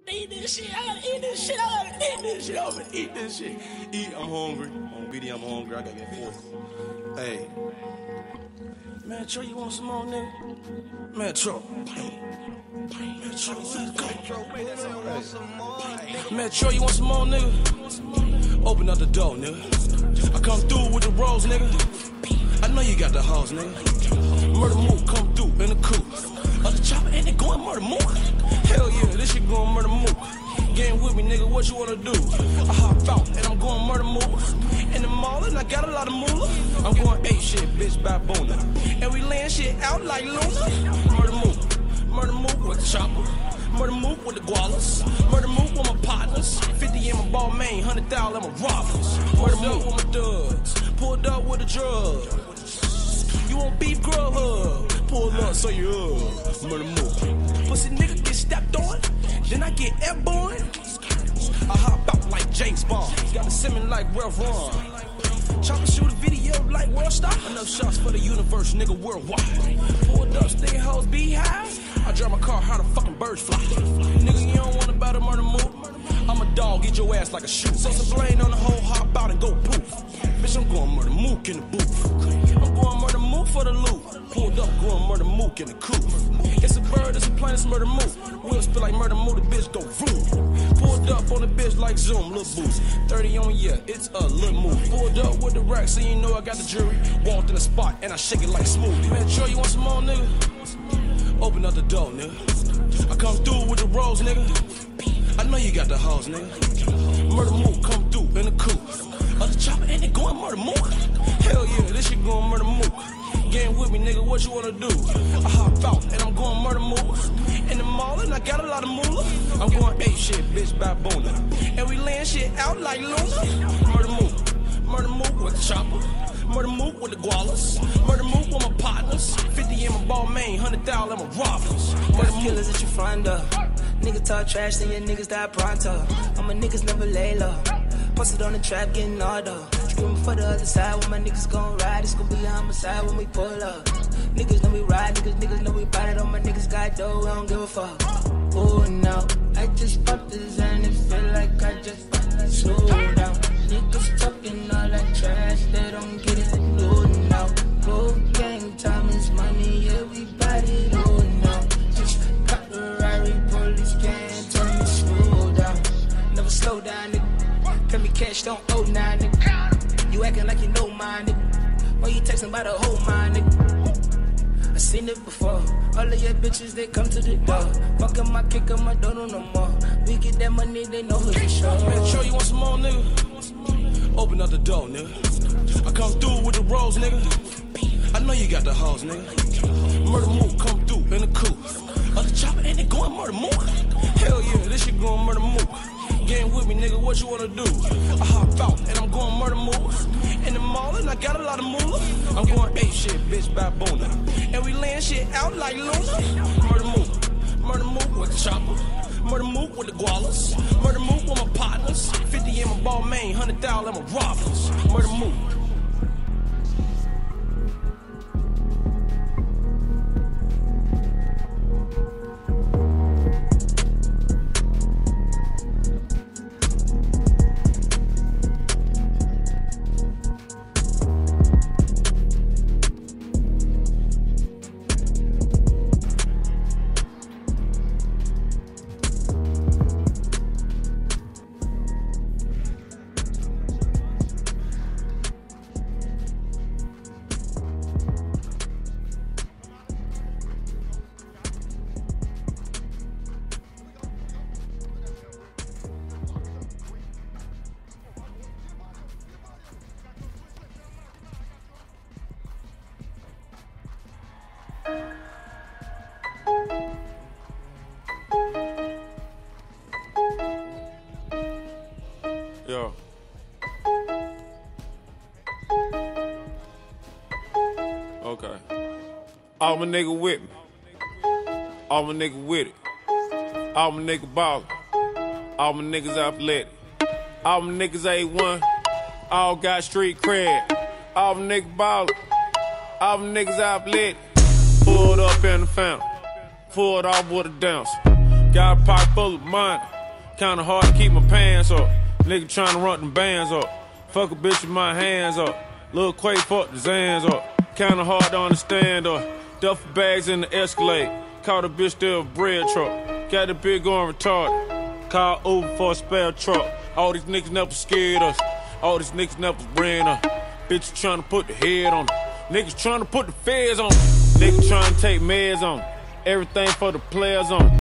Eat this shit. I gotta eat this shit. I gotta eat this shit. I'm gonna eat this shit. I'm hungry. On BD, I'm hungry. I gotta get forth. Hey. Man, Tro, you want some more, nigga? Man, Tro. Man, Tro, let's go. Man, Tro, you want some more, nigga? Open up the door, nigga. I come through with the rolls, nigga. I know you got the hoes, nigga. Murder move, come through in the coupe. Other chopper and they going murder move. Hell yeah, this shit going murder move. Getting with me, nigga, what you wanna do? I hop out and I'm going murder move. In the mall and I got a lot of moolah. I'm going ape shit, bitch, baboona. And we laying shit out like Luna. Murder move with the chopper. Murder move with the gualas. Murder move with my partners. 50 in my ball main, 100,000 in my robbers. Murder move with my thugs. Pulled up with the drugs. You want beef grub? Pull up, so you up. Murder move. Pussy nigga get stepped on, then I get airborne. I hop out like James Bond. Got a Simmons like Ralph Ron. Chopper shoot a video like World Star. Enough shots for the universe, nigga, worldwide. Pulled up, stay hoes, be high. I drive my car, how the fucking birds fly. Nigga, you don't want about a murder move. I'm a dog, get your ass like a shoe. So some blame on the whole, hop out and go poof. Bitch, I'm going murder mook in the booth. I'm going murder mook for the loot. Pulled up, going murder mook in the coupe. It's a bird, it's a plane, it's murder mook. Wheels spit like murder mook, the bitch go vroom. Pulled up on the bitch like Zoom, little boost. 30 on, yeah, it's a little move. Pulled up with the rack, so you know I got the jury. Walked in the spot, and I shake it like smoothie. Man, Troy, you want some more, nigga? Open up the door, nigga. I come through with the rolls, nigga. I know you got the hoes, nigga. Murder move, come through in the coupe. Other chopper and they going murder move. Hell yeah, this shit going murder move. Getting with me, nigga, what you wanna do? I hop out and I'm going murder move. In the mall and I got a lot of moolah. I'm going ape shit, bitch, baboona. And we laying shit out like Luna. Murder move with the chopper. Murder move with the gualas. Murder move with my partners. 50 in my ball main, 100,000 in my robbers. Murder killers at your front door. Nigga talk trash, then your niggas die pronto. All my niggas never lay low. Posted on the trap, getting auto. Screaming for the other side, when my niggas gon' ride. It's gon' be a homicide when we pull up. Niggas know we ride, niggas know we ride it. All my niggas got dough, I don't give a fuck. Oh no, I just popped this and it feel like I just slow down. Niggas talking all that trash, they don't get it. Oh no, go gang time is money, everybody know now. Just got the Rari, police can't tell me slow down. Never slow down, nigga. Pay me cash, don't owe nine, nigga. You acting like you know mine, nigga. Why you texting about a whole mind, nigga? I seen it before. All of your bitches, they come to the door. Fucking my kick on my door, no more. We get that money, they know who they show. Man, Tro, you want some more, nigga? Open up the door, nigga. I come through with the rolls, nigga. I know you got the hoes, nigga. Murder move, come through in the coupe. Other chopper and they going murder move. Hell yeah, this shit going murder move. Getting with me, nigga, what you wanna do? I hop out and I'm going murder move. In the mall and I got a lot of moolah. I'm going ape shit, bitch, baboona. And we laying shit out like Luna. Murder move with the chopper. Murder move with the gualas. Murder move with my partners. 50 in my ball main, 100,000 in my robbers. Murder move. Yo. Okay. All my nigga with me. All my nigga with it. All my nigga ballin'. All my niggas athletic. All my niggas A1. All got street cred. All my niggas ballin'. All my niggas athletic. Pulled up in the fountain. Pulled off with a dance. Got a pocket full of money. Kinda hard to keep my pants up. Nigga tryna run them bands up. Fuck a bitch with my hands up. Lil' Quay fuck the Zans up. Kinda hard to understand up. Duffel bags in the Escalade. Caught a bitch there a bread truck. Got the bitch going retarded. Call Uber for a spare truck. All these niggas never scared us. All these niggas never ran us. Bitch tryna put the head on them. Niggas tryna put the feds on them. Niggas tryna take meds on them. Everything for the players on them.